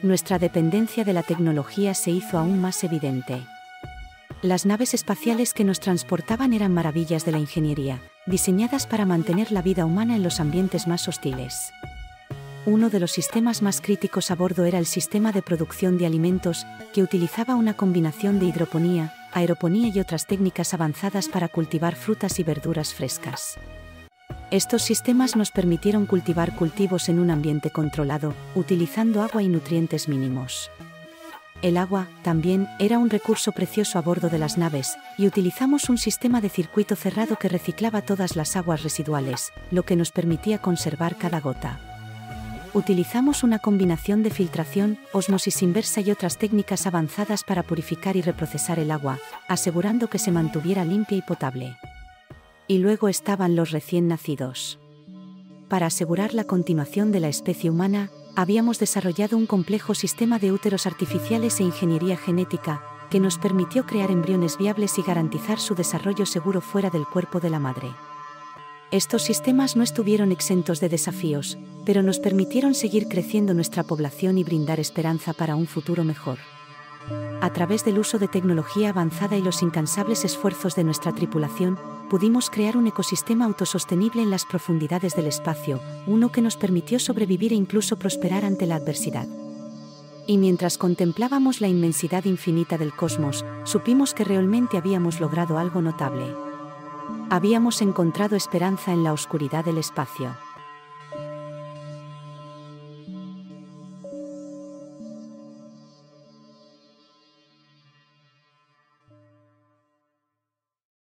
nuestra dependencia de la tecnología se hizo aún más evidente. Las naves espaciales que nos transportaban eran maravillas de la ingeniería, diseñadas para mantener la vida humana en los ambientes más hostiles. Uno de los sistemas más críticos a bordo era el sistema de producción de alimentos, que utilizaba una combinación de hidroponía, aeroponía y otras técnicas avanzadas para cultivar frutas y verduras frescas. Estos sistemas nos permitieron cultivar cultivos en un ambiente controlado, utilizando agua y nutrientes mínimos. El agua, también, era un recurso precioso a bordo de las naves, y utilizamos un sistema de circuito cerrado que reciclaba todas las aguas residuales, lo que nos permitía conservar cada gota. Utilizamos una combinación de filtración, ósmosis inversa y otras técnicas avanzadas para purificar y reprocesar el agua, asegurando que se mantuviera limpia y potable. Y luego estaban los recién nacidos. Para asegurar la continuación de la especie humana, habíamos desarrollado un complejo sistema de úteros artificiales e ingeniería genética, que nos permitió crear embriones viables y garantizar su desarrollo seguro fuera del cuerpo de la madre. Estos sistemas no estuvieron exentos de desafíos, pero nos permitieron seguir creciendo nuestra población y brindar esperanza para un futuro mejor. A través del uso de tecnología avanzada y los incansables esfuerzos de nuestra tripulación, pudimos crear un ecosistema autosostenible en las profundidades del espacio, uno que nos permitió sobrevivir e incluso prosperar ante la adversidad. Y mientras contemplábamos la inmensidad infinita del cosmos, supimos que realmente habíamos logrado algo notable. Habíamos encontrado esperanza en la oscuridad del espacio.